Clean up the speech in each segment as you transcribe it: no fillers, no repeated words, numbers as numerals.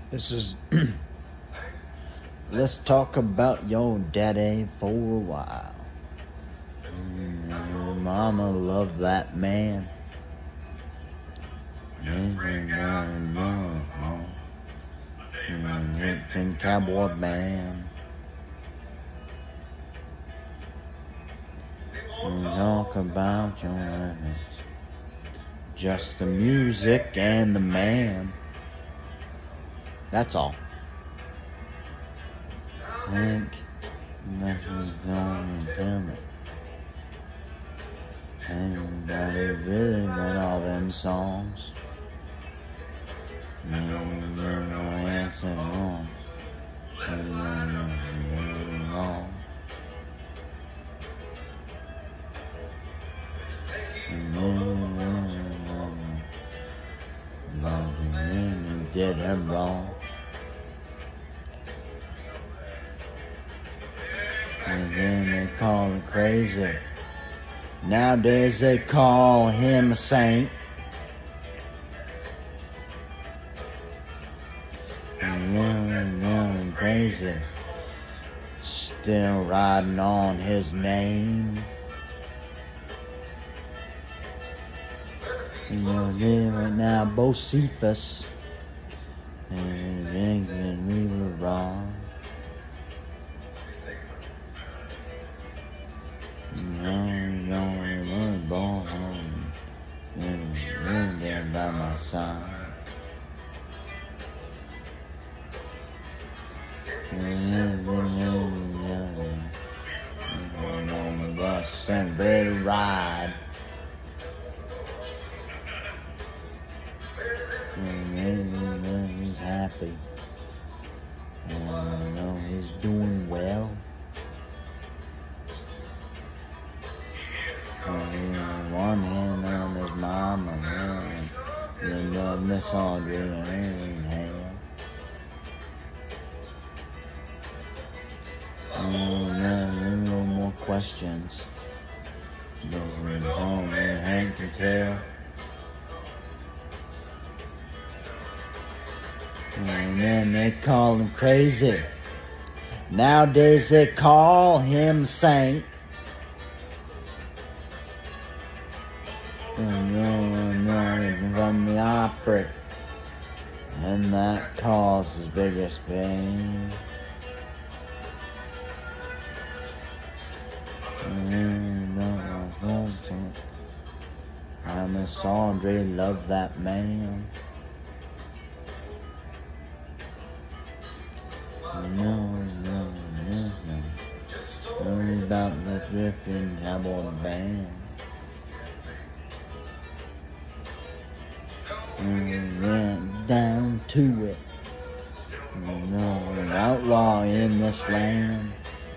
This is let's talk about your daddy for a while. Your mama loved that man. Lipton cowboy band. Talk about your life. Just the music and the man. That's all. Think nothing's going to tell me. Anybody really wrote all them songs? No answer wrong. Wrong. You did him wrong. And then they call him crazy. Nowadays they call him a saint. And young crazy. Still riding on his name. You know, right now, both Cephas and thinking we were wrong. No, we were born home. You're there by my side. On the bus and ready to ride. He's happy. He's doing well. One hand on his mama, and love Miss Audrey and hand. No more questions. Hank can tell. And then they call him crazy. Nowadays they call him saint. From the opera. And that causes biggest pain. I Miss Audrey loved that man. No. Worry about the drifting cowboy band. Went down to it. An outlaw in this land.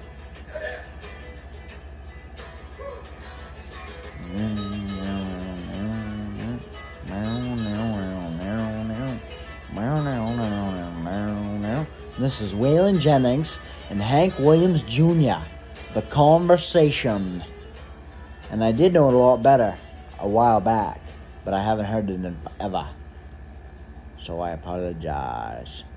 This is Waylon Jennings and Hank Williams Jr., The Conversation. And I did know it a lot better a while back, but I haven't heard it in ever. So I apologize.